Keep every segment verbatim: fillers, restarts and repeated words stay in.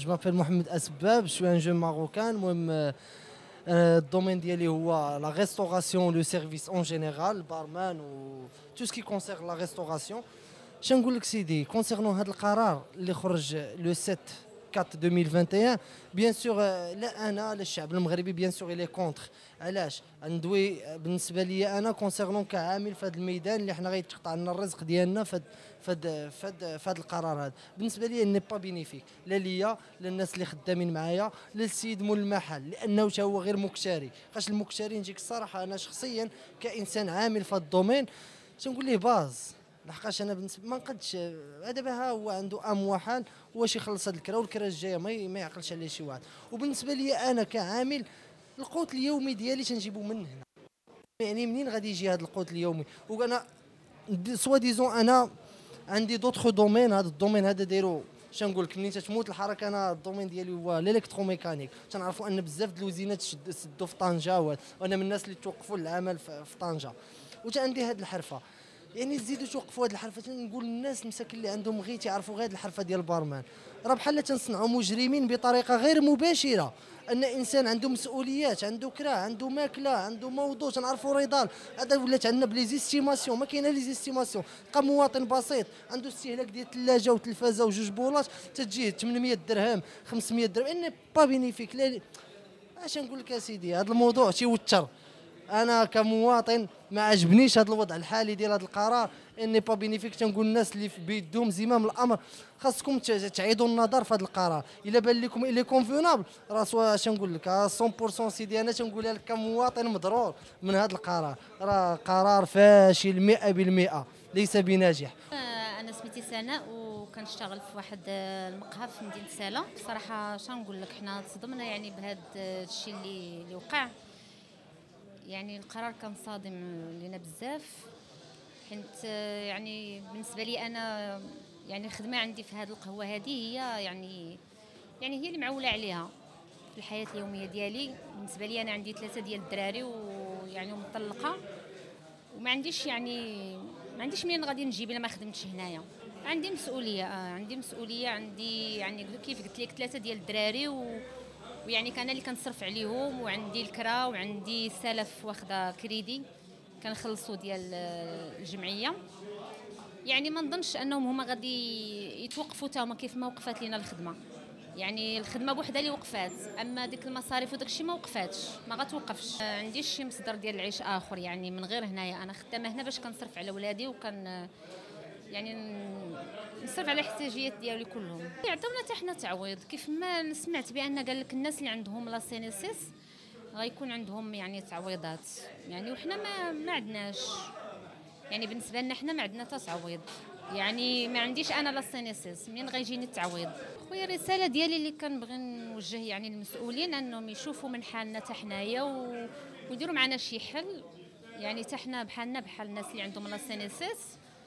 جو مابيل محمد اسباب شوي ان جو ماروكان. المهم الدومين ديالي هو لا ريستوراسيون لو سيرفيس اون جينيرال بارمان و تو سكي كونسيرن لا ريستوراسيون. شنقول لك سيدي كونسيرنون هذا القرار اللي خرج لو سبعة أربعة ألفين وواحد وعشرين بيان سور لا انا لا الشعب المغربي بيان سور الي كونتر. علاش ندوي بالنسبه لي انا كونسيرنون كعامل في هذا الميدان اللي حنا غيتقطع لنا الرزق ديالنا في فهاد فهاد فهاد القرار هذا. بالنسبه لي ني با بينيفيك لا ليا لا الناس اللي خدامين معايا لا السيد مول المحل، لانه حتى هو غير مكتري. خاش المكتري نجيك الصراحه انا شخصيا كانسان عامل في هذا الدومين تنقول ليه باز، لحقاش انا بالنسبه ما نقدش دابا ها هو عنده ام وحال واش يخلص هاد الكرا والكرا الجايه ما ما يعقلش عليه شي واحد. وبالنسبه لي انا كعامل القوت اليومي ديالي تنجيبو من هنا، يعني منين غادي يجي هذا القوت اليومي؟ وانا سوا ديزون انا عندي دوطخ دومين. هذا الدومين هذا دايرو شنقول لك منين تتموت الحركه. انا الدومين ديالي هو الالكتروميكانيك. تنعرفوا ان بزاف د الوزينات سدوا في طنجه وانا من الناس اللي توقفوا العمل في طنجه وتا عندي هذه الحرفه. يعني تزيدوا توقفوا هذه الحرفه. تنقول للناس المساكن اللي عندهم غير تيعرفوا غير هذه الحرفه ديال البارمان راه بحال تنصنعوا مجرمين بطريقه غير مباشره. ان انسان عنده مسؤوليات، عنده كرا، عنده ماكله، عنده موضوع تنعرفوا رضال. هذا ولات عندنا بلي زيستيماسيون، ما كاينه لي زيستيماسيون. بقى مواطن بسيط عنده استهلاك ديال الثلاجه وتلفازه وجوج بولات تتجيه ثمانمية درهم خمسمية درهم. ان با بينيفيك. لا اش نقول لك اسيدي هذا الموضوع تيوتر. انا كمواطن ما عجبنيش هذا الوضع الحالي ديال هذا القرار. اني با بينيفيك. تنقول الناس اللي في بيدهم زمام الامر خاصكم تعيدوا النظر في هذا القرار. الا بان لكم الي كونفينابل راه سوا اش نقول لك مية بالمية سيدي انا تنقولها لك كمواطن مضرور من هذا القرار. راه قرار فاشل مئة بالمئة ليس بناجح. انا سميتي سناء وكنشتغل في واحد المقهى في مدينه سالا. بصراحه شنو نقول لك حنا تصدمنا يعني بهذا الشيء اللي اللي وقع. يعني القرار كان صادم لينا بزاف حيت يعني بالنسبه لي انا يعني الخدمه عندي في هذه القهوه هذه هي يعني يعني هي اللي معوله عليها في الحياه اليوميه ديالي. بالنسبه لي انا عندي ثلاثه ديال الدراري ويعني مطلقه وما عنديش يعني ما عنديش منين غادي نجيب الا ما خدمتش هنايا. عندي مسؤوليه اه عندي مسؤوليه عندي يعني كيف قلت لك ثلاثه ديال الدراري و ويعني كان اللي كنصرف عليهم وعندي الكرا وعندي سلف واخده كريدي كنخلصوا ديال الجمعيه. يعني ما نظنش انهم هما غادي يتوقفوا حتى هما كيف ما وقفات لينا الخدمه. يعني الخدمه بوحدها اللي وقفات، اما ديك المصاريف وداك الشيء ما وقفاتش ما غتوقفش. ما عنديش شي مصدر ديال العيش اخر يعني من غير هنايا. انا خدامه هنا باش كنصرف على ولادي وكان يعني نصرف على الاحتياجيات ديالي كلهم. يعطيونا حتى حنا تعويض كيف ما سمعت بان قال لك الناس اللي عندهم لا سينيسيس غيكون عندهم يعني تعويضات يعني وحنا ما ما عندناش. يعني بالنسبه لنا حنا ما عندنا حتى تعويض. يعني ما عنديش انا لا سينيسيس منين غيجيني التعويض. خويا الرساله ديالي اللي كنبغي نوجه يعني للمسؤولين انهم يشوفوا من حالنا حتى حنايا و... ويديروا معنا شي حل. يعني حتى حنا بحالنا بحال الناس اللي عندهم لا سينيسيس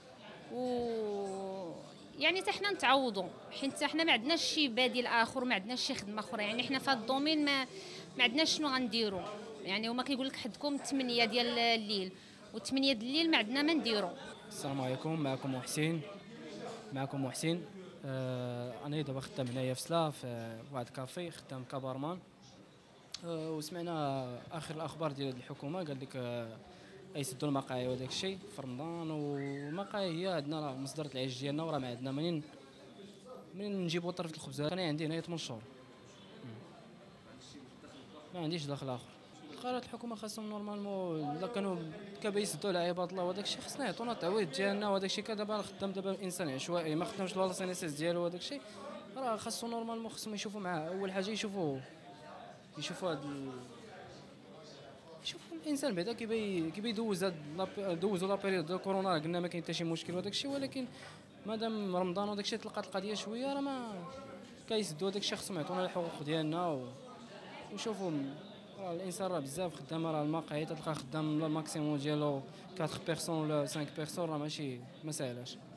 و يعني حتى حنا نتعوضوا حيت حتى حنا ما عندناش شي بديل اخر وما عندناش شي خدمه اخرى. يعني حنا في هذا الدومين ما ما عندناش شنو غنديروا. يعني هما كيقول لك حدكم ثمانية ديال الليل و8 ديال الليل ما عندنا ما نديروا. السلام عليكم. معكم محسن معكم محسن آه انا دابا خدام هنايا في سلا في واحد كافي خدام كبارمان. آه وسمعنا اخر الاخبار ديال الحكومه قال لك آه يسدوا المقاهي وداك الشيء في رمضان. والمقاهي هي عندنا مصدر العيش ديالنا وراه ما عندنا منين منين نجيبوا طرف الخبز. انا عندي هنايا ثمانية شهور ما عنديش دخل اخر. قرارات الحكومه خاصهم نورمالمون الا كانوا كبا يسدوا على عباد الله وداك الشيء خصنا يعطونا التعويض ديالنا وداك الشيء. دابا خدام دابا انسان عشوائي ما خدامش لا سينيسيس ديالو وداك الشيء راه خاصو نورمالمون خصهم يشوفوا معاه. اول حاجه يشوفوا يشوفوا هاد ال... يشوفوا الانسان بعدا كيبي كيبي يدوز هاد دوزوا لا بيريود ديال كورونا قلنا ما كاين حتى شي مشكل وداك الشيء. ولكن مادام رمضان وداك الشيء تلقات القضيه شويه راه ما كيسدوا داك الشيء. خصهم يعطونا الحقوق ديالنا و... وشوفوا راه الانسان راه بزاف خدام. راه المقاهي تلقى خدام الماكسيموم ديالو أربعة بيرسون ولا خمسة بيرسون راه ماشي ما ساهلاش.